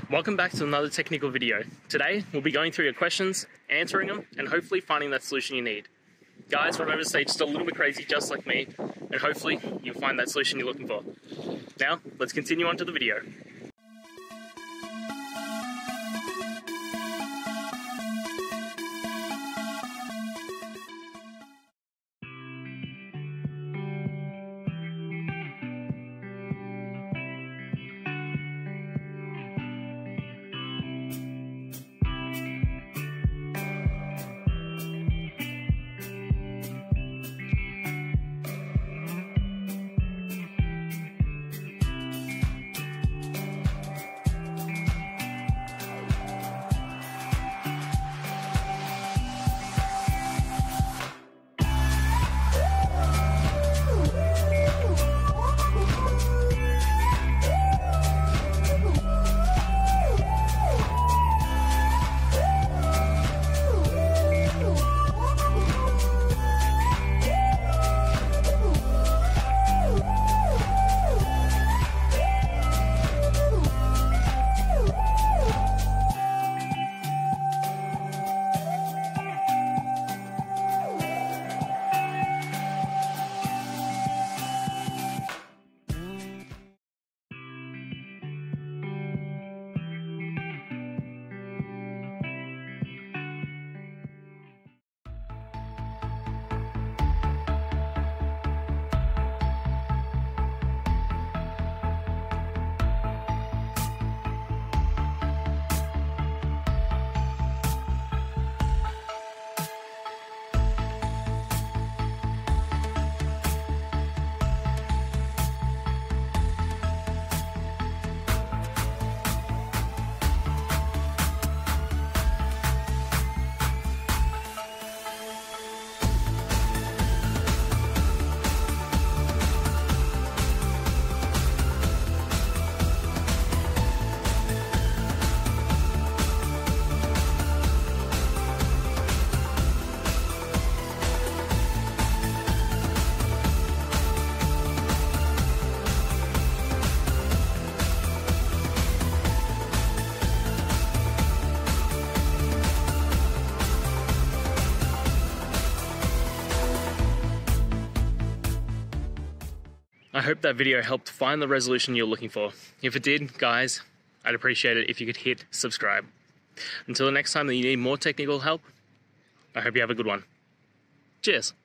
Welcome back to another technical video. Today, we'll be going through your questions, answering them, and hopefully finding that solution you need. Guys, remember to stay just a little bit crazy just like me, and hopefully you'll find that solution you're looking for. Now, let's continue on to the video. I hope that video helped find the resolution you're looking for. If it did, guys, I'd appreciate it if you could hit subscribe. Until the next time that you need more technical help, I hope you have a good one. Cheers.